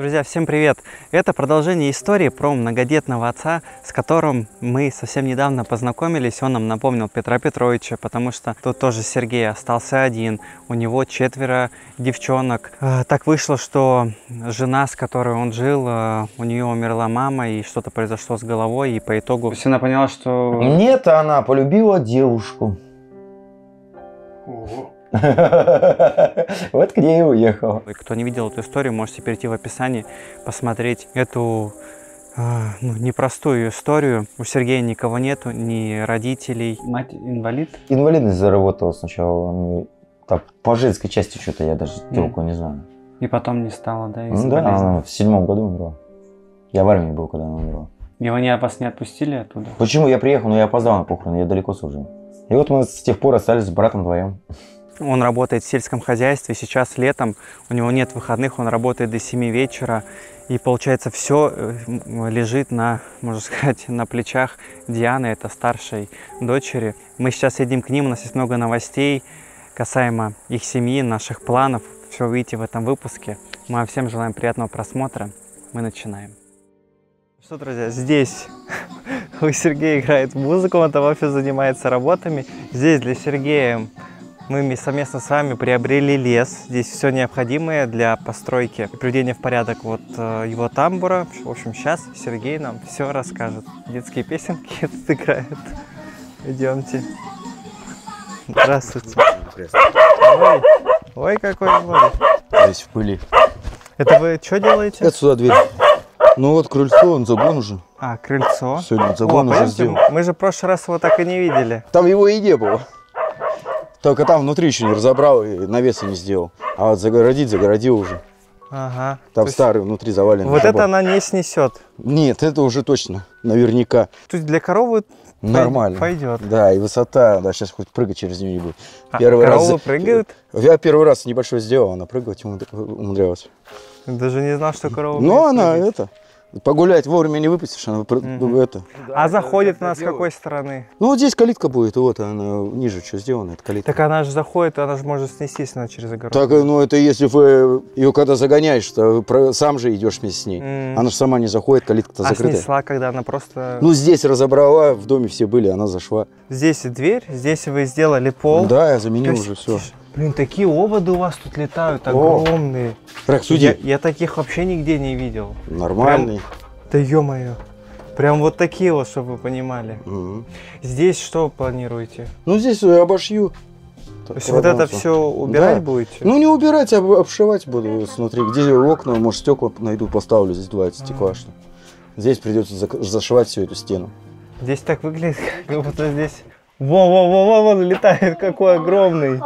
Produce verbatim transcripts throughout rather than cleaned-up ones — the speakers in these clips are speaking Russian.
Друзья, всем привет! Это продолжение истории про многодетного отца, с которым мы совсем недавно познакомились. Он нам напомнил Петра Петровича, потому что тут тоже Сергей остался один. У него четверо девчонок. Так вышло, что жена, с которой он жил, у нее умерла мама, и что-то произошло с головой, и по итогу она поняла, что... Нет, она полюбила девушку. Ого. Вот к ней и уехал. Кто не видел эту историю, можете перейти в описании, посмотреть эту э, ну, непростую историю. У Сергея никого нету, ни родителей. Мать инвалид? Инвалидность заработала сначала. Так, по женской части что-то я даже толку mm. не знаю. И потом не стало, да? Ну, да, она в седьмом году умерла. Я в армии был, когда она умерла. И они вас не отпустили оттуда? Почему? Я приехал, но я опоздал на похороны, я далеко служил. И вот мы с тех пор остались с братом вдвоем. Он работает в сельском хозяйстве, сейчас летом, у него нет выходных, он работает до семи вечера. И получается, все лежит на, можно сказать, на плечах Дианы, это старшей дочери. Мы сейчас едем к ним, у нас есть много новостей касаемо их семьи, наших планов. Все увидите в этом выпуске. Мы вам всем желаем приятного просмотра. Мы начинаем. Что, друзья, здесь у Сергея играет музыка, он там в офисе занимается работами. Здесь для Сергея мы совместно с вами приобрели лес. Здесь все необходимое для постройки и приведения в порядок вот его тамбура. В общем, сейчас Сергей нам все расскажет. Детские песенки тут играют. Идемте. Здравствуйте. Ой, ой, какой злой. Здесь в пыли. Это вы что делаете? Это сюда дверь. Ну вот крыльцо, он загон уже. А, крыльцо. Сегодня загон О, уже сделал. Мы же в прошлый раз его так и не видели. Там его и не было. Только там внутри еще не разобрал и навеса не сделал. А вот загородить загородил уже. Ага. Там То старый внутри завален. Вот это она не снесет. Нет, это уже точно, наверняка. То есть для коровы нормально пойдет. Да, и высота, да, сейчас хоть прыгать через нее не будет. А, первый коровы раз... прыгают? Я первый раз небольшой сделал, она прыгать умудрялась. Даже не знал, что корова. Ну она прыгать. Это... Погулять вовремя не выпустишь, она mm-hmm. это. А заходит она с какой стороны? Ну вот здесь калитка будет, вот она ниже что сделана, это калитка. Так она же заходит, она же может снестись она через огород. Так, ну это если вы ее когда загоняешь, то сам же идешь вместе с ней. Mm. Она же сама не заходит, калитка-то а закрыта. А снесла, когда она просто... Ну здесь разобрала, в доме все были, она зашла. Здесь дверь, здесь вы сделали пол. Да, я заменил есть... уже все. Блин, такие оводы у вас тут летают, огромные. Рак, суди. Я, я таких вообще нигде не видел. Нормальный. Прям... Да ё-моё. Прям вот такие вот, чтобы вы понимали. Угу. Здесь что планируете? Ну здесь я обошью. То есть вот это все убирать да. будете? Ну не убирать, а обшивать буду снутри. Где окна, может стекла найду, поставлю, здесь два стекла. Что. Здесь придется зашивать всю эту стену. Здесь так выглядит, как будто здесь... Во-во-во-во, летает, какой огромный.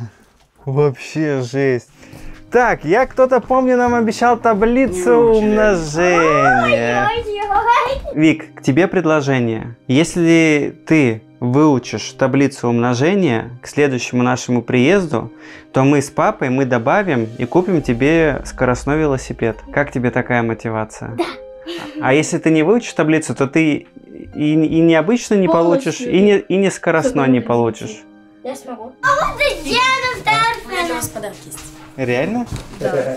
Вообще жесть. Так, я кто-то, помню, нам обещал таблицу умножения. Вик, к тебе предложение. Если ты выучишь таблицу умножения к следующему нашему приезду, то мы с папой мы добавим и купим тебе скоростной велосипед. Как тебе такая мотивация? Да. А если ты не выучишь таблицу, то ты и, и необычно не получишь, и не, и не скоростной не получишь. Я смогу. А вот и деда старший. У нас подарки есть. Реально? Да.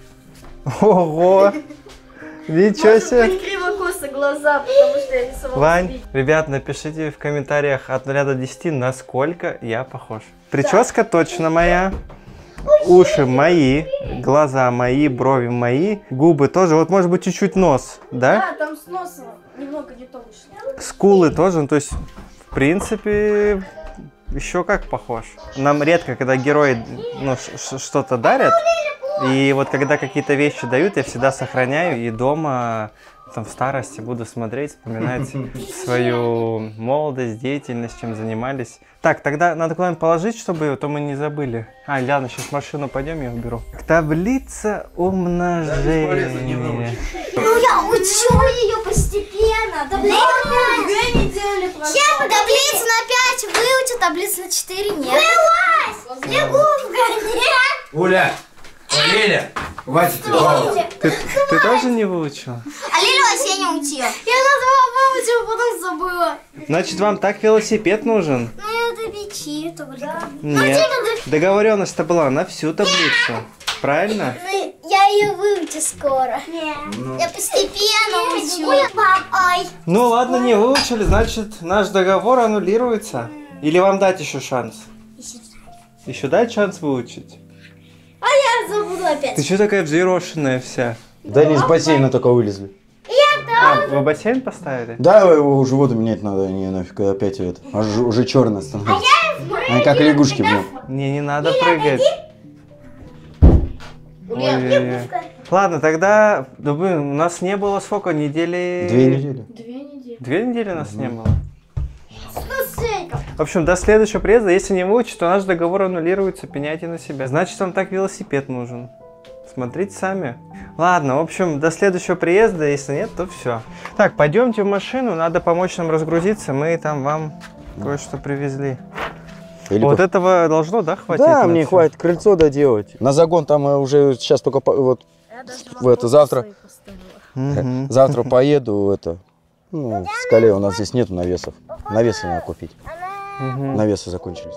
Ого! Ничего себе! Может быть, криво-косо глаза, потому что я не смогу. Вань, ребят, напишите в комментариях от нуля до десяти, насколько я похож. Прическа да. точно моя. Уши мои, глаза мои, брови мои, губы тоже. Вот может быть чуть-чуть нос, да? Да, там с носом немного не то вышло. Скулы тоже, ну то есть, в принципе... Еще как похож. Нам редко, когда герои ну, что-то дарят, и вот когда какие-то вещи дают, я всегда сохраняю, и дома там, в старости буду смотреть, вспоминать свою молодость, деятельность, чем занимались. Так, тогда надо куда-нибудь положить, чтобы то мы не забыли. А, ладно, сейчас в машину пойдем, я уберу. Таблица умножения. Ну я учу ее постепенно. Таблицу не делали. Таблицу на пять выучу, таблицу на четыре нет. Вылазь! Лягушка, нет! Уля! Лиля! Хватит тебя! Ты, ты тоже не выучила? А Лилю я не учила. Я назвала выучила, потом забыла. Значит, вам так велосипед нужен? Ну я до пяти только. Нет. Договоренность-то была на всю таблицу. Правильно? Я ее выучу скоро. Я постепенно учу. Ай. Ну ладно, не выучили, значит наш договор аннулируется. Или вам дать еще шанс? Еще дать шанс выучить? А я забуду опять. Ты что такая взъерошенная вся? Да не из бассейна только вылезли. А, вы бассейн поставили? Да, его уже воду менять надо, не нафиг опять это. Аж уже черная становится. Они как лягушки, блин. Не, не надо прыгать. Ой-ой-ой. Ладно, тогда да, блин, у нас не было сколько недели? Две недели. Две недели. Две недели у нас не было. В общем, до следующего приезда, если не выучить, то наш договор аннулируется, пеняйте на себя. Значит, вам так велосипед нужен. Смотрите сами. Ладно, в общем, до следующего приезда, если нет, то все. Так, пойдемте в машину, надо помочь нам разгрузиться, мы там вам кое-что привезли. Или Вот по- этого должно, да, хватить? Да, на мне всё? хватит крыльцо доделать. На загон там э, уже сейчас только по- вот в это завтра. Мгм. Завтра поеду это. Ну, в скале у нас здесь нету навесов. Навесы надо купить. Мгм. Навесы закончились.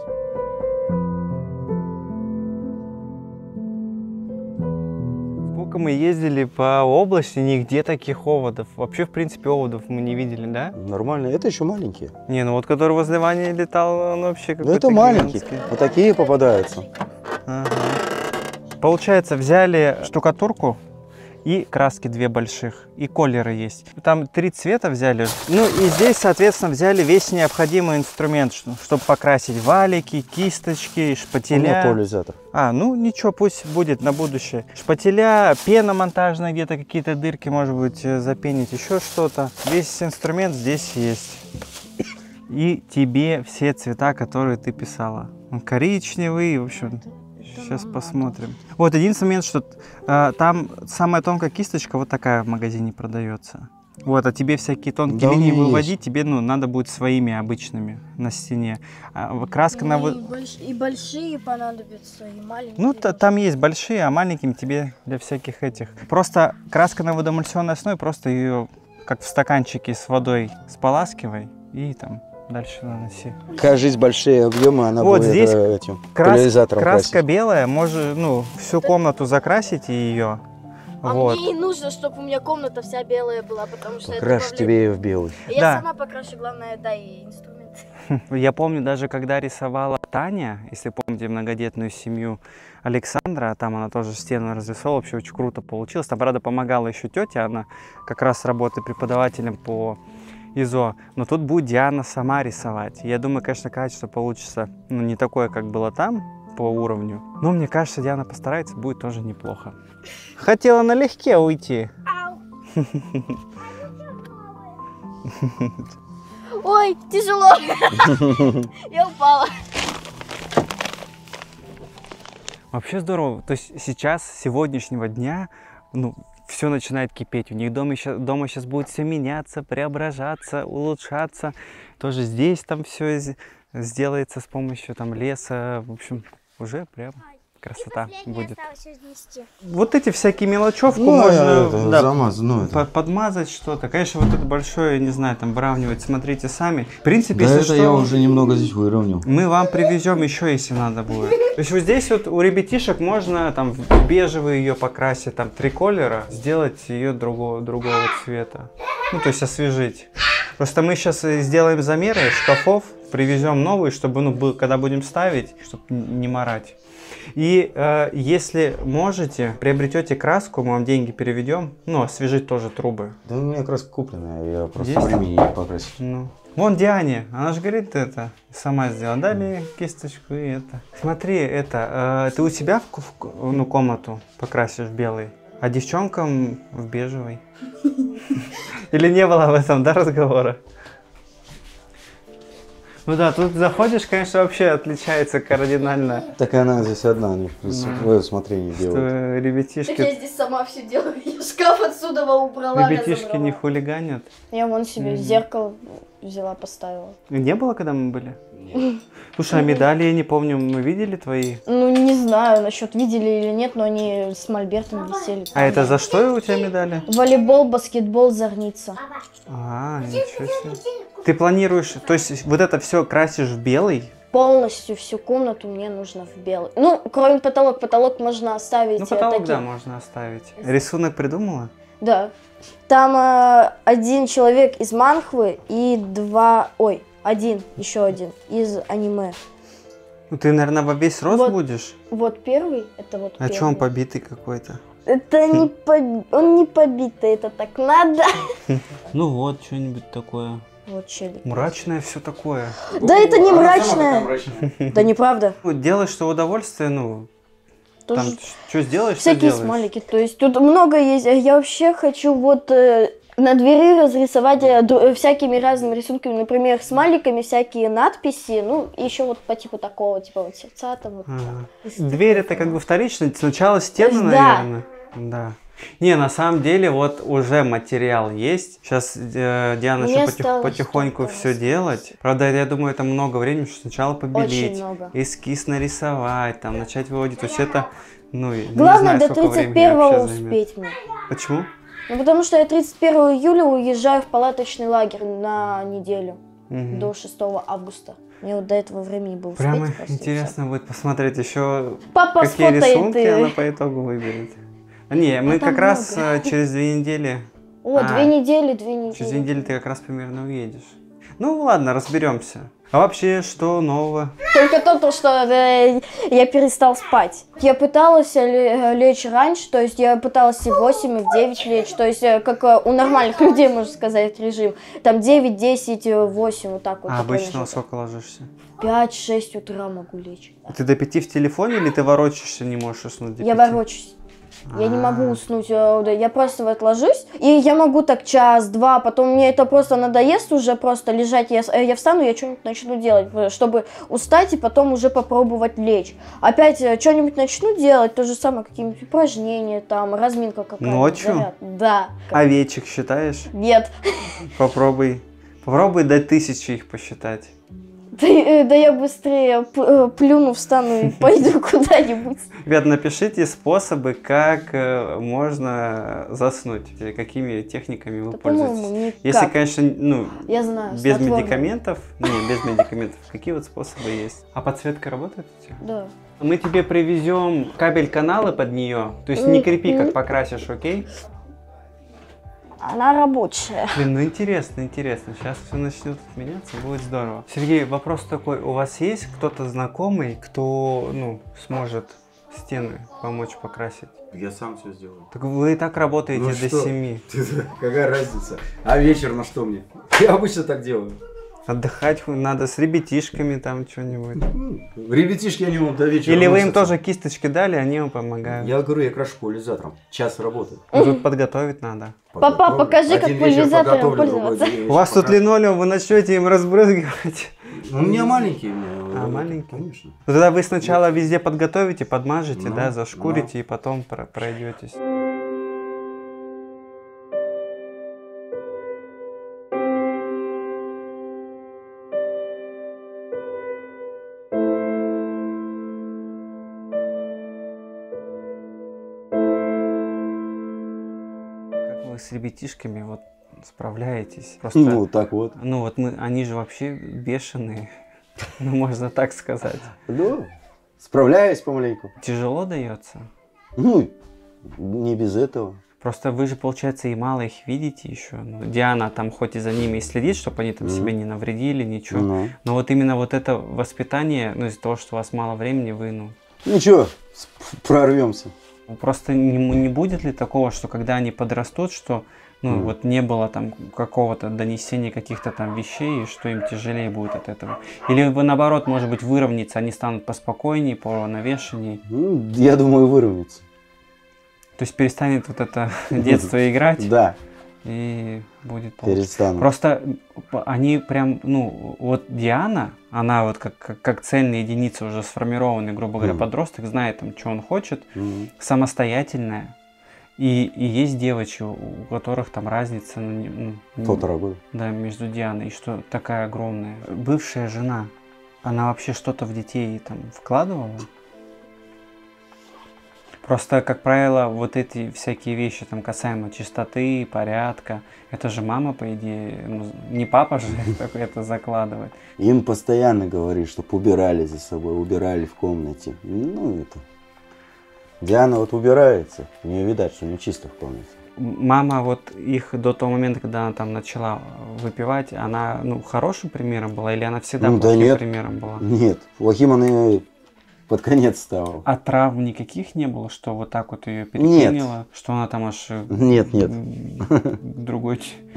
Сколько мы ездили по области, нигде таких оводов. Вообще, в принципе, оводов мы не видели, да? Нормально. Это еще маленькие. Не, ну вот который возле Вани летал, он вообще Ну, какой-то это маленькие. гигантский. Вот такие попадаются. Ага. Получается, взяли штукатурку и краски две больших, и колеры есть. Там три цвета взяли. Ну и здесь, соответственно, взяли весь необходимый инструмент, чтобы покрасить валики, кисточки, У меня шпателя. поляризатор. А, ну ничего, пусть будет на будущее. Шпателя, пена монтажная, где-то какие-то дырки, может быть, э, запенить, еще что-то. Весь инструмент здесь есть. И тебе все цвета, которые ты писала. Он коричневый, в общем, сейчас посмотрим. Вот единственный момент, что э, там самая тонкая кисточка вот такая в магазине продается. Вот, а тебе всякие тонкие Да, у линии меня выводить, тебе, ну, надо будет своими обычными на стене. А краска на... Ну, вы- и, больш- и большие понадобятся, и маленькие. Ну, та- там есть большие, а маленьким тебе для всяких этих. Просто краска на водоэмульсионной основе, просто ее как в стаканчике с водой споласкивай и там дальше наноси. Кажись, большие объемы, она Вот будет здесь э, этим Крас- поляризатором краска красить. белая, может, ну, всю комнату закрасить ее. А Вот. мне и нужно, чтобы у меня комната вся белая была, потому что Покрашь это тебе ее в белый. Я Да. сама покрашу, главное, дай инструмент. Я помню, даже когда рисовала Таня, если помните многодетную семью Александра, там она тоже стену разрисовала, вообще очень круто получилось. Там, правда, помогала еще тетя, она как раз работает преподавателем по ИЗО. Но тут будет Диана сама рисовать. Я думаю, конечно, качество получится, ну, не такое, как было там по уровню. Но мне кажется, Диана постарается, будет тоже неплохо. Хотела налегке уйти. Ой, тяжело. Я упала. Вообще здорово. То есть сейчас, с сегодняшнего дня, ну, все начинает кипеть. У них дома сейчас, дома сейчас будет все меняться, преображаться, улучшаться. Тоже здесь там все сделается с помощью там леса. В общем, уже прям красота будет. Вот эти всякие мелочевку Ну, можно это, да, замаз, ну, это. по- подмазать что-то. Конечно, вот это большое, не знаю, там выравнивать, смотрите сами. В принципе, Да если это что, я уже немного здесь выровнял. мы вам привезем еще, если надо будет. То есть вот здесь вот у ребятишек можно там в бежевый ее покрасить, там три колера, сделать ее другого, другого цвета. Ну, то есть освежить. Просто мы сейчас сделаем замеры шкафов, привезем новые, чтобы, ну, был- когда будем ставить, чтобы не марать. И э, если можете, приобретете краску, мы вам деньги переведем, ну, освежить тоже трубы. Да у меня краска купленная, я просто Есть? времени не покрасить. Ну. Вон Диане, она же говорит это, сама сделала. Дали кисточку и это. Смотри, это, э, ты у себя в, ку- в ку- ну, комнату покрасишь в белый, а девчонкам в бежевый. Или не было в этом, да, разговора? Ну да, тут заходишь, конечно, вообще отличается кардинально, Так она здесь одна, не в свое усмотрение что делает. Так я ребятишки, здесь сама все делаю. Я шкаф отсюда убрала. ребятишки разобрала. не хулиганят. Я вон себе зеркало взяла, поставила. Не было, когда мы были? Слушай, а медали, я не помню, мы видели твои? Ну, не знаю, насчет видели или нет, но они с мольбертом висели. А это за что у тебя медали? Волейбол, баскетбол, зорница. А, ничего себе. Ты планируешь, то есть вот это все красишь в белый полностью всю комнату мне нужно в белый. Ну, кроме потолок. Потолок можно оставить. Ну, потолок, такие. да, можно оставить. Рисунок придумала? Да. Там э, один человек из манхвы и два... Ой, один, еще один из аниме. Ну, ты, наверное, во весь рост Вот. будешь? Вот первый, это вот А первый. что он побитый какой-то? Это не поб... Он не побитый, это так надо. Ну вот, что-нибудь такое. Вот челик. Мрачное все такое. Да это не Она сама мрачное. такая мрачная. Да неправда. Ну, делаешь что удовольствие, ну, Тоже там, что сделаешь, что всякие делаешь. смайлики. То есть тут много есть. Я вообще хочу вот э, на двери разрисовать э, ду- всякими разными рисунками. Например, смайликами всякие надписи. Ну, и еще вот по типу такого, типа вот сердца там вот. Ага. Дверь это как бы вторично. Сначала стены, Да. наверное. Да. Не, на самом деле вот уже материал есть. Сейчас э, Диана Мне еще потих- осталось потихоньку только все расписать. делать. Правда, я думаю, это много времени, что сначала побелеть, Очень много. эскиз нарисовать, там начать выводить. То есть это, ну, не Главное знаю, до сколько тридцать времени первого вообще займет. успеть мне. Почему? Ну, потому что я тридцать первого июля уезжаю в палаточный лагерь на неделю. Мгм. До шестого августа. Мне вот до этого времени было успеть. Прямо просто и интересно будет посмотреть еще, всё. Папа какие сфотает рисунки и- она по итогу выберет. А не, мы А там как раз много. э, через две недели, О, А, две недели, две недели. через две недели ты как раз примерно уедешь. Ну ладно, разберемся. А вообще, что нового? Только то, то, что э, я перестал спать. Я пыталась ле- лечь раньше, то есть я пыталась и в восемь, и в девять лечь, то есть э, как э, у нормальных людей, можно сказать, режим. Там девять, десять, э, восемь, вот так вот. А такой обычно во режим. сколько ложишься? пять-шесть утра могу лечь. Ты до пяти в телефоне или ты ворочаешься, не можешь уснуть до Я пяти? ворочаюсь. Я не могу А. уснуть, э, да, я просто вот ложусь, и я могу так час-два, потом мне это просто надоест уже просто лежать, я, с- э, я встану, я что-нибудь начну делать, э, чтобы устать и потом уже попробовать лечь. Опять э, что-нибудь начну делать, то же самое, какие-нибудь упражнения, там, разминка какая-то. Ночью? заряд. Да. Овечек считаешь? Нет. Попробуй. Попробуй до тысячи их посчитать. Да, э, да я быстрее п- э, плюну, встану и пойду куда-нибудь. Ребят, напишите способы, как э, можно заснуть, э, какими техниками вы Да, пользуетесь. по-моему, никак. Если, конечно, ну, Я знаю, без снотворное. медикаментов. Не, без медикаментов. Какие вот способы есть? А подсветка работает у тебя? Да. Мы тебе привезем кабель-каналы под нее. То есть не крепи, как Мгм. покрасишь, окей? Она рабочая. Блин, ну интересно, интересно. Сейчас все начнет меняться, будет здорово. Сергей, вопрос такой. У вас есть кто-то знакомый, кто, ну, сможет стены помочь покрасить? Я сам все сделаю. Так вы и так работаете Ну до что? семи. Какая разница? А вечер на что мне? Я обычно так делаю. Отдыхать надо с ребятишками там что-нибудь. Ребятишки, они вам до вечера. Или вы им носятся. тоже кисточки дали, они вам помогают. Я говорю, я крашу пульверизатором. Час работает. Ну, тут подготовить надо. Папа, Подготовлю. покажи, как Один вечер пульверизатором подготовлю, другой пользоваться. вечер У вас тут покрашу. линолеум, вы начнете им разбрызгивать. Ну, у меня маленькие. у меня, А, э, маленькие? Конечно. Ну, тогда вы сначала везде подготовите, подмажете, Ну, да, зашкурите и потом про- пройдетесь. Как вы с ребятишками вот справляетесь? Просто, Ну, так вот. ну вот мы, они же вообще бешеные, ну можно так сказать. Да, справляюсь помаленьку. Тяжело дается? Ну, не без этого. Просто вы же, получается, и мало их видите еще. Ну, Диана там хоть и за ними и следит, чтобы они там Мгм. себе не навредили, ничего. Ну. Но вот именно вот это воспитание, ну из-за того, что у вас мало времени, вы, ну, Ничего, с- прорвемся. просто не, не будет ли такого, что когда они подрастут, что, ну, Мгм. вот не было там какого-то донесения каких-то там вещей, и что им тяжелее будет от этого? Или вы, наоборот, может быть, выровняться, они станут поспокойнее, понавешенней? Ну, я думаю, выровняться. То есть перестанет вот это детство играть, Да, и будет получше. перестану. Просто п- они прям, ну, вот Диана, она вот как, как, как цельная единица, уже сформированный, грубо говоря, Мгм. подросток, знает там, что он хочет, Мгм. самостоятельная. И, и есть девочки, у у которых там разница, ну, не- ну, не- Полтора года. да, между Дианой, и что такая огромная. Бывшая жена, она вообще что-то в детей там вкладывала? Просто, как правило, вот эти всякие вещи, там, касаемо чистоты, порядка, это же мама, по идее, ну, не папа же это закладывает. Им постоянно говорит, чтобы убирали за собой, убирали в комнате. Ну, это... Диана вот убирается, у нее видать, что не чисто в комнате. Мама вот их до того момента, когда она там начала выпивать, она, ну, хорошим примером была или она всегда ну, плохим да нет, примером была? Нет, плохим она под конец стала. А травм никаких не было, что вот так вот ее переклинило, что она там аж... Нет, нет. Другой...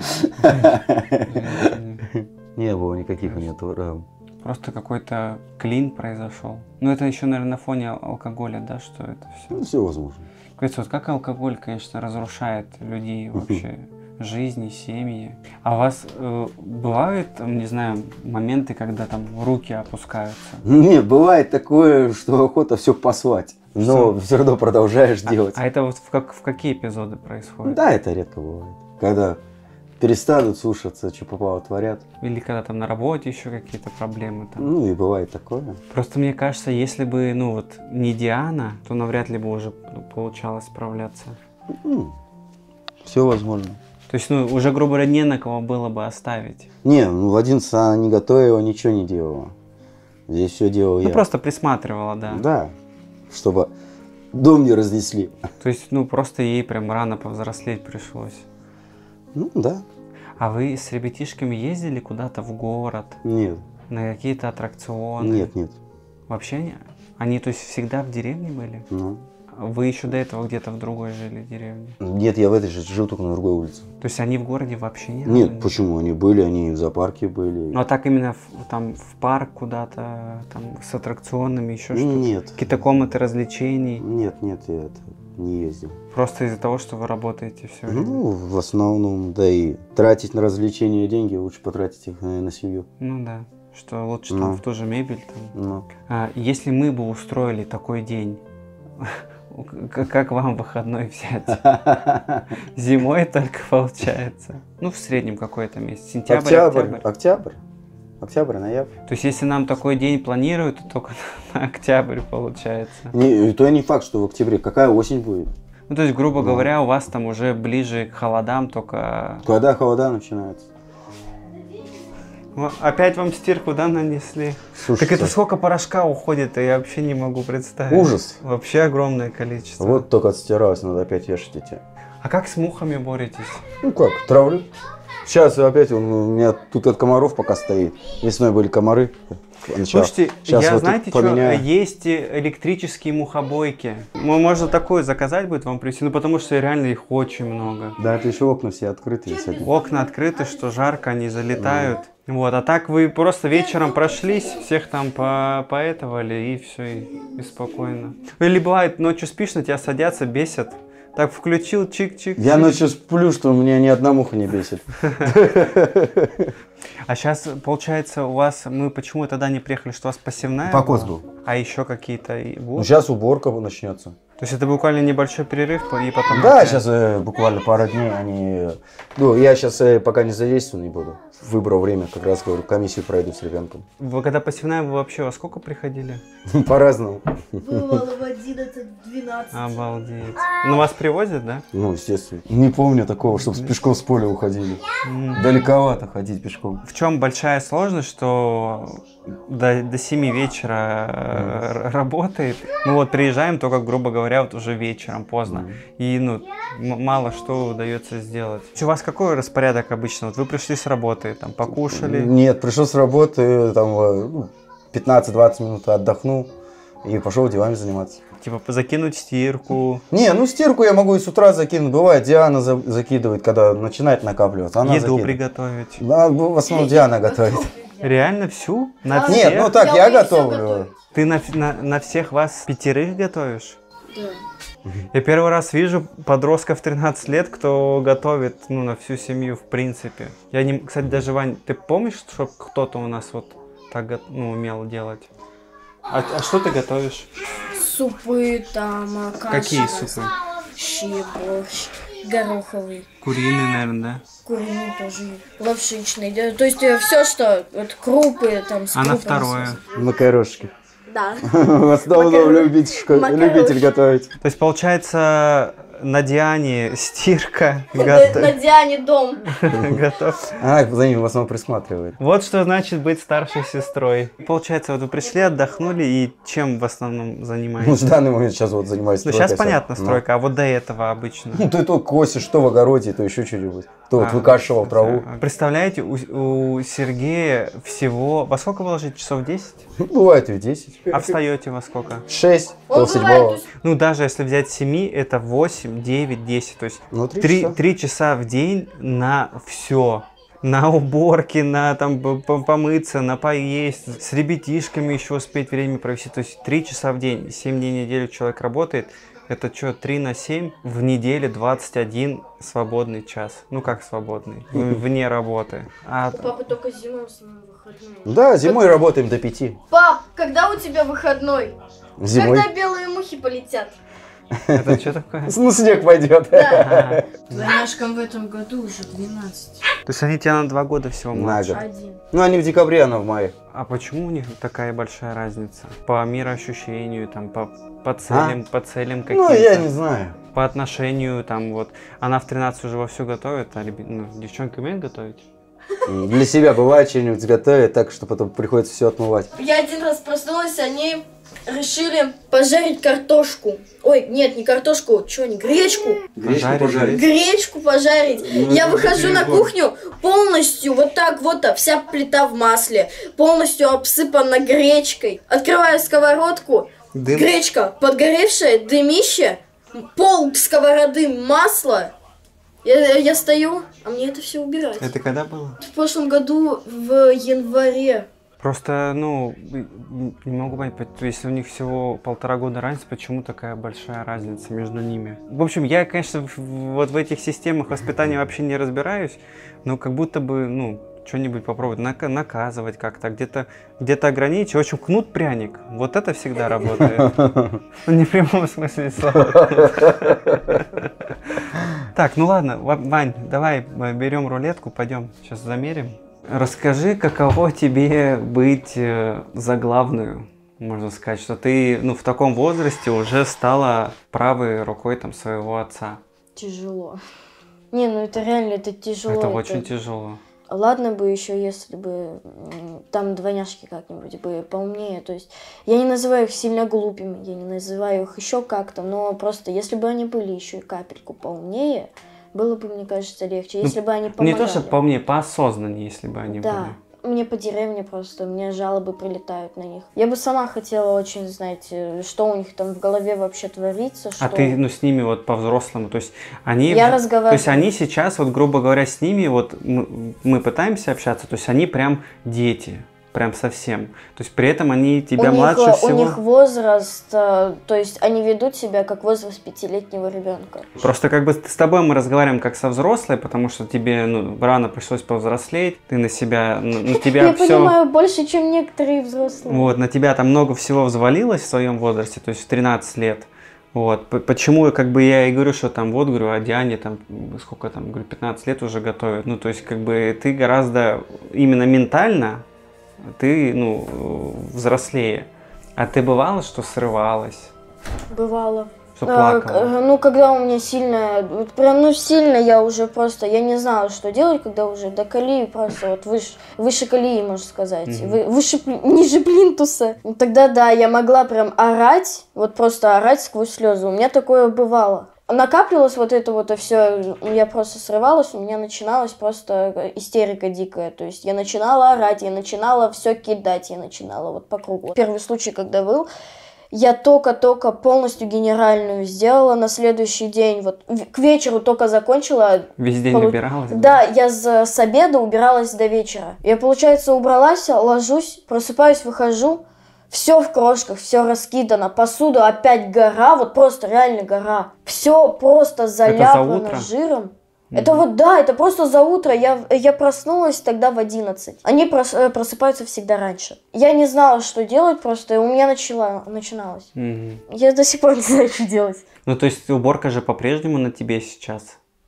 Не было никаких у нее травм. Просто какой-то клин произошел. Ну, это еще, наверное, на фоне алкоголя, да, что это все? Ну, все возможно. Говорится, вот как алкоголь, конечно, разрушает людей вообще, жизни, семьи. А у вас э, бывают, не знаю, моменты, когда там руки опускаются? Нет, бывает такое, что охота все послать. Но Что? все равно продолжаешь делать. А это вот в, как, в какие эпизоды происходит? Да, это редко бывает. Когда перестанут слушаться, что попало творят. Или когда там на работе еще какие-то проблемы там? Ну и бывает такое. Просто мне кажется, если бы, ну вот, не Диана, то навряд ли бы уже получалось справляться. Ну, все возможно. То есть, ну, уже, грубо говоря, не на кого было бы оставить. Не, ну в одиннадцать она не готовила, ничего не делала. Здесь все делал Ну, я. просто присматривала, да. Да, чтобы дом не разнесли. То есть, ну, просто ей прям рано повзрослеть пришлось. Ну да. А вы с ребятишками ездили куда-то в город? Нет. На какие-то аттракционы? Нет, нет. Вообще не? Они, то есть, всегда в деревне были? Ну. Вы еще до этого где-то в другой жили деревне? Нет, я в этой же жил, только на другой улице. То есть, они в городе вообще не Нет, были? почему? Они были, они в зоопарке были. Ну, а так именно в, там, в парк куда-то, там, с аттракционами, еще что-то? Нет. Какие-то комнаты развлечений? Нет, нет, я это не ездил. Просто из-за того, что вы работаете все время? Ну, в основном, да и тратить на развлечения деньги, лучше потратить их на, на семью. Ну да, что лучше Ну. там в ту же мебель. Там. Ну. А, если мы бы устроили такой день, к- как вам выходной взять? Зимой только получается. Ну, в среднем какой-то месяц. Сентябрь, Октябрь, октябрь. октябрь, октябрь, ноябрь. То есть, если нам такой день планируют, то только на октябрь получается. Не, то не факт, что в октябре. Какая осень будет? Ну, то есть, грубо Ну. говоря, у вас там уже ближе к холодам, только... Когда холода начинается? Во- Опять вам стирку, да, нанесли? Слушайте, Так это сколько порошка уходит, я вообще не могу представить. ужас. Вообще огромное количество. Вот только отстиралось, надо опять вешать эти. А как с мухами боретесь? Ну как, травлю. Сейчас опять он у меня тут от комаров пока стоит. Весной были комары. Начало. Слушайте, Сейчас я вот знаете, тут что, поменяю. есть электрические мухобойки. Ну, можно такое заказать будет вам привезти, ну потому что реально их очень много. Да, это еще окна все открытые. Всякие. Окна открыты, что жарко, они залетают. Вот, а так вы просто вечером прошлись, всех там по поэтовали и все, и, и спокойно. Или бывает, ночью спишь, на тебя садятся, бесят. Так включил, чик-чик. Я ночью сплю, что меня ни одна муха не бесит. А сейчас, получается, у вас, мы почему тогда не приехали, что у вас посевная Покос была? был. А еще какие-то и будут? Ну, сейчас уборка начнется. То есть это буквально небольшой перерыв, и потом... Да, опять? сейчас э, буквально пара дней они... Ну, я сейчас э, пока не задействован не буду. Выбрал время, как раз говорю, комиссию пройду с ребенком. Вы когда посевная, вы вообще во сколько приходили? По-разному. Бывало в одиннадцать-двенадцать. Обалдеть. Ну вас привозят, да? Ну, естественно. Не помню такого, чтобы пешком с поля уходили. М. Далековато ходить пешком. В чем большая сложность, что до, до семи вечера э, р- работает. Мы вот приезжаем только, грубо говоря, вот уже вечером, поздно. И ну, м- мало что удается сделать. У вас какой распорядок обычно? Вот вы пришли с работы, там покушали. Нет, пришел с работы, там э, ну, пятнадцать-двадцать минут отдохнул и пошел делами заниматься. Типа закинуть стирку. Не, ну стирку я могу и с утра закинуть. Бывает, Диана за- закидывает, когда начинает накапливаться. Она Еду закидывает. приготовить. Да, в основном Диана готовит. Реально всю? На Нет, всех? ну так, Я я умею всё готовлю. готовить. Ты на, на, на всех вас пятерых готовишь? Да. Я первый раз вижу подростков тринадцать лет, кто готовит ну, на всю семью в принципе. Я не, кстати, даже, Вань, ты помнишь, что кто-то у нас вот так го- ну, умел делать? А, а что ты готовишь? Супы там, а, каши. Какие супы? Щи, борщ, гороховый, Куриный, наверное, да? куриный тоже, лапшичный. Да, то есть все, что вот крупы там с А на крупами второе? связано. Макарошки. Да. В основном любитель, любитель готовить. То есть, получается, на Диане стирка, На готов. Диане дом. готов. Она за ним в основном присматривает. Вот что значит быть старшей сестрой. Получается, вот вы пришли, отдохнули, и чем в основном Ну, занимаетесь? в данный момент сейчас вот занимаюсь Ну, стройкой. сейчас понятно, Ну. стройка, а вот до этого обычно. Ну, ты то косишь, то в огороде, то еще что-нибудь. То вот А, выкашивал траву. Представляете, у, у Сергея всего... Во сколько вы ложите? Часов десять? Бывает и в десять. А встаете во сколько? шесть, Он пол бывает, седьмого. Ну, даже если взять семи, это восемь, девять, десять. То есть Ну, три три, часа. три часа в день на все. На уборки, на там п- п- помыться, на поесть, с ребятишками еще успеть время провести. То есть три часа в день, семь дней в неделю человек работает. Это что, три на семь? В неделе двадцать один свободный час. Ну как свободный? Ну, вне работы. А Папа только зимой в основном выходной. Да, зимой работаем до пяти. Пап, когда у тебя выходной? Зимой. Когда белые мухи полетят? это что такое? Ну, снег пойдет. А, Двойняшкам в этом году уже двенадцать. То есть они тебя на два года всего На младше. год. Один. Ну, они в декабре, она в мае. А почему у них такая большая разница? По мироощущению, там, по, по целям, по целям каким-то? Ну, я не знаю. По отношению, там, вот, она в тринадцать уже вовсю готовит, а ребят- ну, девчонки умеют готовить? Для себя бывает что-нибудь готовят, так что потом приходится все отмывать. Я один раз проснулась, они решили пожарить картошку. Ой, нет, не картошку, что они, гречку. Гречку Пожарить. пожарить. Гречку пожарить. Ну, Я это выхожу на перебор. кухню, полностью вот так вот, а, вся плита в масле, полностью обсыпана гречкой. Открываю сковородку, Дым. гречка подгоревшая, дымище, пол сковороды масла. Я, я стою, а мне это все убирать. Это когда было? В прошлом году в январе. Просто, ну, не могу понять, если у них всего полтора года разницы, почему такая большая разница между ними? В общем, я, конечно, в- вот в этих системах воспитания вообще не разбираюсь, но как будто бы, ну, что-нибудь попробовать, нака- наказывать как-то, где-то где-то ограничить. В общем, кнут-пряник, вот это всегда работает. Ну, не в прямом смысле слова. Так, ну ладно, Ва- Вань, давай э, берем рулетку, пойдем, сейчас замерим. Расскажи, каково тебе быть э, за главную, можно сказать, что ты, ну, в таком возрасте уже стала правой рукой там своего отца. Тяжело. Не, ну это реально, это тяжело. Это очень тяжело. Ладно бы еще, если бы м, там двойняшки как-нибудь бы поумнее. То есть я не называю их сильно глупыми, я не называю их еще как-то, но просто если бы они были еще и капельку поумнее, было бы, мне кажется, легче. Если бы они помогали. Не то, что по мне, поосознаннее, если бы они Да. Мне по деревне просто, мне жалобы прилетают на них. Я бы сама хотела очень знать, э, что у них там в голове вообще творится. были. А что... ты, ну, с ними вот по-взрослому, то есть они... Я в- разговариваю. То есть они сейчас, вот, грубо говоря, с ними, вот мы, мы пытаемся общаться, то есть они прям дети. Прям совсем. То есть при этом они тебя у младше них, всего. У них возраст, э, то есть они ведут себя как возраст пятилетнего ребенка. Просто как бы с тобой мы разговариваем как со взрослой, потому что тебе, ну, рано пришлось повзрослеть, ты на себя, ну, на тебя Я все... понимаю больше, чем некоторые взрослые. Вот, на тебя там много всего взвалилось в своем возрасте, то есть в тринадцать лет. Вот, п- почему как бы я и говорю, что там, вот, говорю, а Диане там, сколько там, говорю, пятнадцать лет уже готовят. Ну, то есть, как бы ты гораздо именно ментально, ты, ну, взрослее. А ты бывало, что срывалась, Бывало. что А, плакала? к- ну, когда у меня сильно, вот прям, ну, сильно я уже просто, я не знала, что делать, когда уже до колеи просто, вот выше, выше колеи, можно сказать, Мгм. вы- выше, пли- ниже плинтуса. Ну, тогда, да, я могла прям орать, вот просто орать сквозь слезы. У меня такое бывало. Накапливалось вот это вот, и все, я просто срывалась, у меня начиналась просто истерика дикая. То есть я начинала орать, я начинала все кидать, я начинала вот по кругу. Первый случай, когда был, я только-только полностью генеральную сделала на следующий день. Вот в- к вечеру только закончила. Весь день полу- убиралась? Да, я за- с обеда убиралась до вечера. Я, получается, убралась, ложусь, просыпаюсь, выхожу. Все в крошках, все раскидано. Посуда опять гора, вот просто реально гора. Все просто заляпано утро? жиром. Это вот, да, это просто за утро. Я, я проснулась тогда в одиннадцать. Они прос- э, просыпаются всегда раньше. Я не знала, что делать, просто у меня начала, начиналось. Мгм. Я до сих пор не знаю, что делать. Ну, то есть уборка же по-прежнему на тебе сейчас?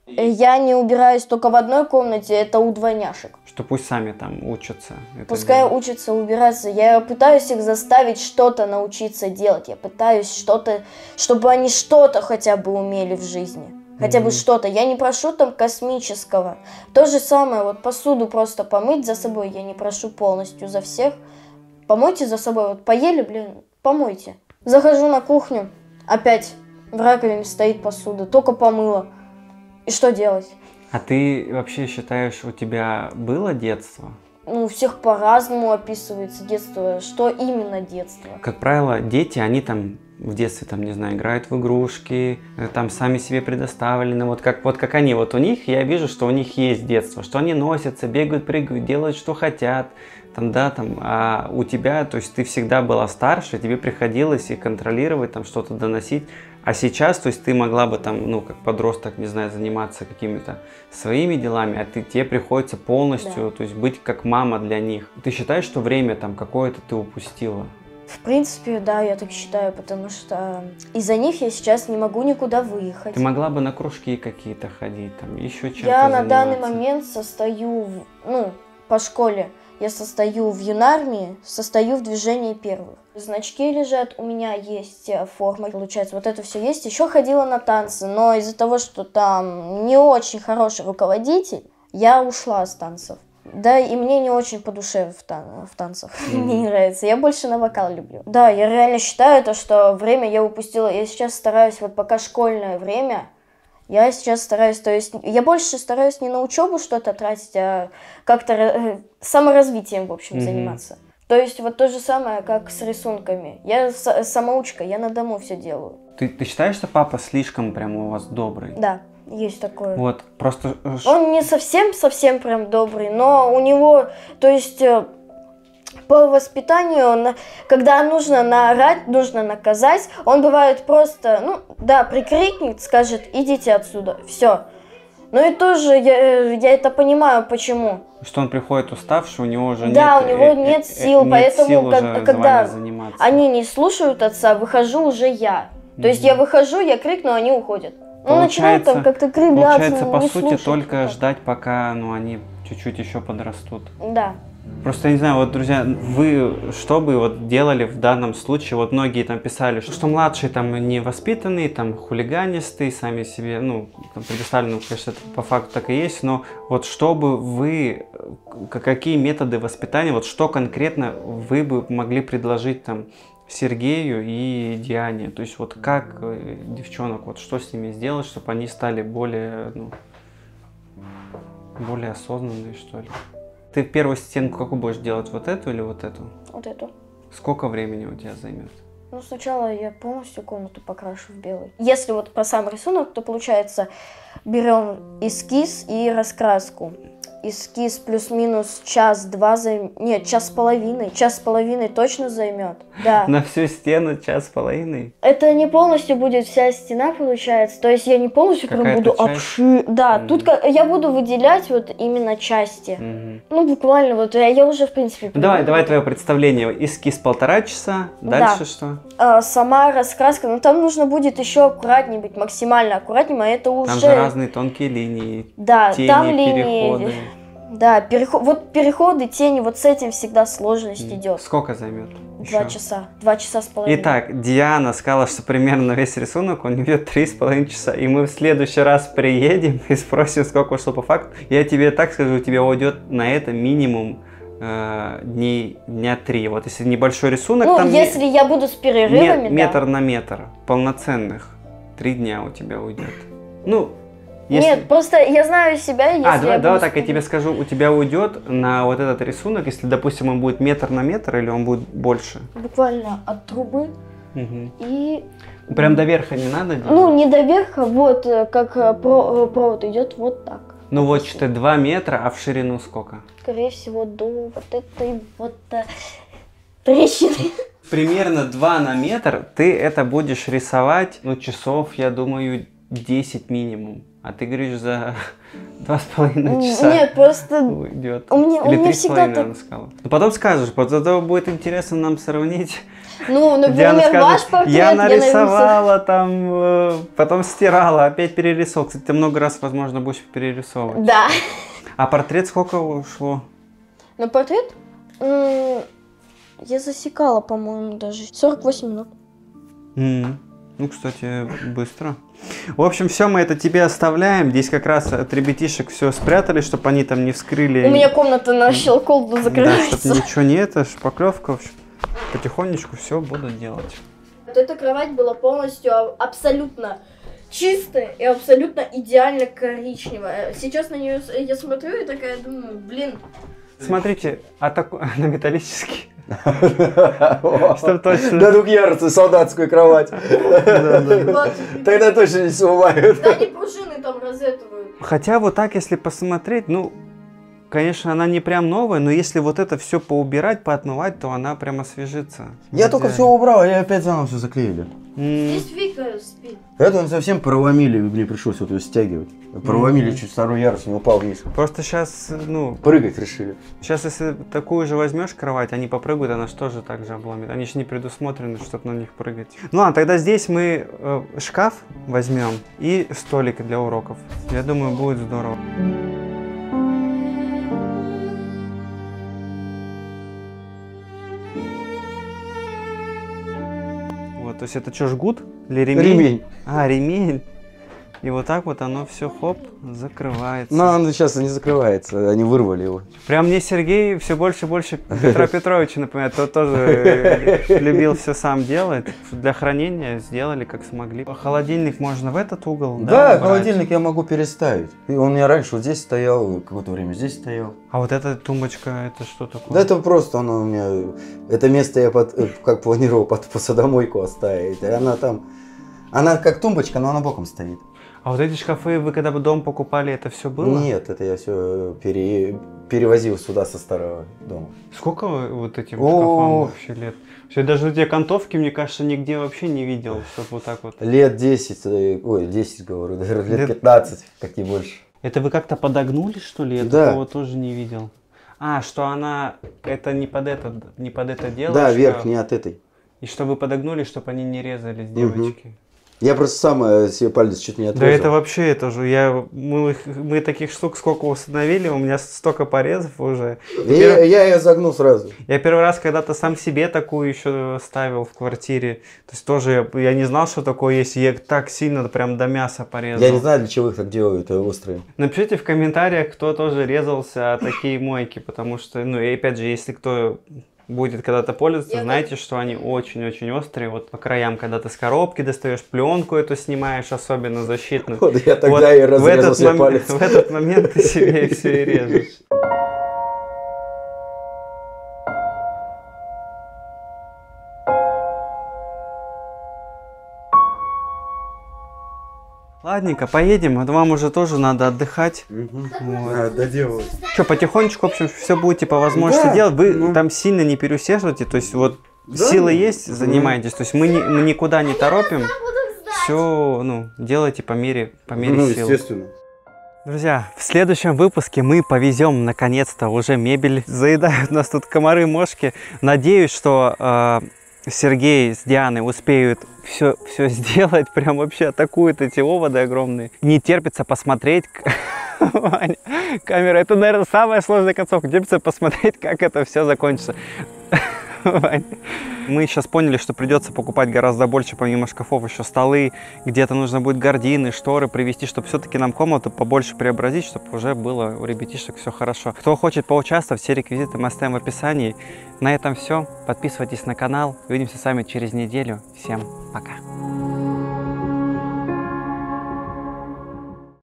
Я не убираюсь только в одной комнате, это у двойняшек. Что пусть сами там учатся. это Пускай делать. учатся убираться. Я пытаюсь их заставить что-то научиться делать. Я пытаюсь что-то, чтобы они что-то хотя бы умели в жизни. Хотя бы Мгм. что-то. Я не прошу там космического. То же самое, вот посуду просто помыть за собой. Я не прошу полностью за всех. Помойте за собой. Вот поели, блин, помойте. Захожу на кухню. Опять в раковине стоит посуда. Только помыла. И что делать? А ты вообще считаешь, у тебя было детство? Ну, у всех по-разному описывается детство. Что именно детство? Как правило, дети, они там в детстве, там, не знаю, играют в игрушки, э, там сами себе предоставлены. Вот как, вот как они, вот у них, я вижу, что у них есть детство, что они носятся, бегают, прыгают, делают, что хотят. Там, да, там, а у тебя, то есть ты всегда была старше, тебе приходилось и контролировать, там, что-то доносить. А сейчас, то есть ты могла бы там, ну, как подросток, не знаю, заниматься какими-то своими делами, а ты, тебе приходится полностью, Да. то есть быть как мама для них. Ты считаешь, что время там какое-то ты упустила? В принципе, да, я так считаю, потому что из-за них я сейчас не могу никуда выехать. Ты могла бы на кружки какие-то ходить, там, еще чем-то Я на данный заниматься. момент состою, в, ну, по школе, я состою в юнармии, состою в движении первых. Значки лежат, у меня есть э, форма, получается, вот это все есть. Еще ходила на танцы, но из-за того, что там не очень хороший руководитель, я ушла с танцев. Да, и мне не очень по душе в, тан- в танцах, Мгм. мне не нравится, я больше на вокал люблю. Да, я реально считаю то, что время я упустила, я сейчас стараюсь, вот пока школьное время, я сейчас стараюсь, то есть я больше стараюсь не на учебу что-то тратить, а как-то э, саморазвитием, в общем, Мгм. заниматься. То есть вот то же самое, как с рисунками. Я с- самоучка, я на дому все делаю. Ты, ты считаешь, что папа слишком прям у вас добрый? Да, есть такое. Вот, просто... э, ш- Он не совсем-совсем прям добрый, но у него, то есть э, по воспитанию, на- когда нужно наорать, нужно наказать, он бывает просто, ну да, прикрикнет, скажет, идите отсюда, все. Ну и тоже я, я это понимаю, почему. Что он приходит уставший, у него уже Да, нет... у него э, э, нет э, сил, нет поэтому, сил как- уже когда вами заниматься. Они не слушают отца, выхожу уже я. То есть Мгм. я выхожу, я крикну, они уходят. Ну, начинают там как-то кривляться, Получается, по не сути, слушать. только ждать, пока ну, они чуть-чуть еще подрастут. Да. Просто я не знаю, вот, друзья, вы что бы вот делали в данном случае? Вот многие там писали, что, что младший там невоспитанный, там хулиганистый, сами себе, ну, там, предоставлены, конечно, это по факту так и есть, но вот что бы вы, к- какие методы воспитания, вот что конкретно вы бы могли предложить там Сергею и Диане? То есть вот как э, девчонок, вот что с ними сделать, чтобы они стали более, ну, более осознанные, что ли? Ты первую стенку какую будешь делать, вот эту или вот эту? Вот эту. Сколько времени у тебя займет? Ну, сначала я полностью комнату покрашу в белый. Если вот про сам рисунок, то получается берем эскиз и раскраску. Эскиз плюс-минус час-два займет. Нет, час с половиной. Час с половиной точно займет. Да. На всю стену час с половиной? Это не полностью будет вся стена, получается. То есть я не полностью прям Какая-то буду часть? обши... Да, Мгм. тут как... я буду выделять вот именно части. Мгм. Ну, буквально вот я, я уже, в принципе... Ну, давай, привыкла. давай твое представление. Эскиз полтора часа, Да. дальше что? А, сама раскраска, ну там нужно будет еще аккуратнее быть, максимально аккуратнее, а это уже... Там же разные тонкие линии, Да, тени, там линии... переходы. Да, переход... вот переходы, тени, вот с этим всегда сложность идет. Сколько займет? Два еще? часа, два часа с половиной. Итак, Диана сказала, что примерно весь рисунок у нее три с половиной часа. И мы в следующий раз приедем и спросим, сколько ушло по факту. Я тебе так скажу, у тебя уйдет на это минимум э, дней, дня три. Вот если небольшой рисунок, Ну, там если ме- я буду с перерывами, ме- да. метр на метр, полноценных, три дня у тебя уйдет. Ну, если... Нет, просто я знаю себя, если А, давай, я давай буду так, я с- тебе скажу, у тебя уйдет на вот этот рисунок, если, допустим, он будет метр на метр, или он будет больше? Буквально от трубы Мгм. и... Прям до верха не надо делать? Ну, не до верха, вот э, как э, про- э, провод идет вот так. Ну вот что-то два метра, а в ширину сколько? Скорее всего, до вот этой вот э, трещины. Примерно два на метр ты это будешь рисовать, ну, часов, я думаю, десять минимум. А ты говоришь, за два с половиной часа Нет, просто уйдет. у меня- у Или меня три с всегда половиной, так- наверное, сказала. Ну, потом скажешь, потом будет интересно нам сравнить. Ну, Диана например, ваш скажет, портрет я нарисовала. нарисовала там, э, потом стирала, опять перерисовала. Кстати, ты много раз, возможно, будешь перерисовывать. Да. А портрет сколько ушло? На портрет? М, Я засекала, по-моему, даже. сорок восемь минут. М, Ну, кстати, быстро. В общем, все мы это тебе оставляем. Здесь как раз от ребятишек все спрятали, чтобы они там не вскрыли. У меня комната на щелколду Да, закрывается. чтобы ничего не это, шпаклевка. В общем, потихонечку все буду делать. Вот эта кровать была полностью а- абсолютно чистая и абсолютно идеально коричневая. Сейчас на нее с- я смотрю и такая думаю, блин. Смотрите, а такой, на металлический. Чтобы точно. На двухъярусную солдатскую кровать. Вот. Тогда точно не сломают. Да они пружины там розетовые. Хотя вот так, если посмотреть, ну, конечно, она не прям новая, но если вот это все поубирать, поотмывать, то она прям освежится. Я только все убрал, я опять заново все заклеили. М, Здесь Вика спит. Это он совсем проломили, мне пришлось вот ее стягивать. Проломили чуть второй ярус, не упал вниз. Просто сейчас, ну, Прыгать решили. сейчас если такую же возьмешь кровать, они попрыгают, она же тоже так же обломит. Они же не предусмотрены, чтобы на них прыгать. Ну ладно, тогда здесь мы э, шкаф возьмем и столик для уроков. Я думаю, будет здорово. Вот, то есть это что, жгут или ремень? Ремень. А, ремень. И вот так вот оно все, хоп, закрывается. Но он сейчас не закрывается, они вырвали его. Прям мне Сергей все больше и больше Петра Петровича напоминает. Тот тоже любил все сам делать. Для хранения сделали как смогли. Холодильник можно в этот угол. Да, убрать? холодильник я могу переставить. И он у меня раньше вот здесь стоял, какое-то время здесь стоял. А вот эта тумбочка, это что такое? Да это просто оно у меня... Это место я под, э, как планировал под посудомойку оставить. И она там... Она как тумбочка, но она боком стоит. А вот эти шкафы, вы когда бы дом покупали, это все было? Нет, это я все пере... перевозил сюда со старого дома. Сколько вот этим О. шкафам вообще лет? Все, даже эти окантовки, мне кажется, нигде вообще не видел, чтобы вот так вот. Лет десять, э, ой, десять говорю, наверное, лет Лет- пятнадцать, как не больше. Это вы как-то подогнули, что ли? Я Да. такого тоже не видел. А, что она, это не под это, не под это дело? Да, что- верх не от этой. И чтобы вы подогнули, чтобы они не резались, девочки. Я просто сам э, себе палец чуть не Да отрезал. это вообще, это же, я, мы, их- мы таких штук сколько установили, у меня столько порезов уже. Я, я ее загнул сразу. Я первый раз когда-то сам себе такую еще ставил в квартире. То есть тоже я, я не знал, что такое есть. И я так сильно прям до мяса порезал. Я не знаю, для чего их так делают, э, острые. Напишите в комментариях, кто тоже резался о такие мойки. Потому что, ну и опять же, если кто будет когда-то пользоваться, Я знаете, что они очень-очень острые. Вот по краям, когда ты с коробки достаешь, пленку эту снимаешь, особенно защитную. Вот я тогда Вот и в разрезал этот, себе мом- палец. в этот момент ты себе все и режешь. Ладненько, поедем, а вам уже тоже надо отдыхать. А, доделывать. Что, потихонечку, в общем, все будете по возможности Да, делать. Вы ну. там сильно не переусердствуйте, то есть вот Да, силы ну, есть, занимайтесь. То есть мы, не- мы никуда не торопим, Буду ждать. все, ну, делайте по мере, по мере Ну, сил. естественно. Друзья, в следующем выпуске мы повезем наконец-то уже мебель. Заедают нас тут комары, мошки. Надеюсь, что э, Сергей с Дианой успеют все, все сделать. Прям вообще атакуют эти оводы огромные. Не терпится посмотреть. Ваня, камера, это, наверное, самая сложная концовка. Не терпится посмотреть, как это все закончится. Ваня. Мы сейчас поняли, что придется покупать гораздо больше, помимо шкафов, еще столы, где-то нужно будет гардины, шторы привезти, чтобы все-таки нам комнату побольше преобразить, чтобы уже было у ребятишек все хорошо. Кто хочет поучаствовать, все реквизиты мы оставим в описании. На этом все. Подписывайтесь на канал. Увидимся с вами через неделю. Всем пока.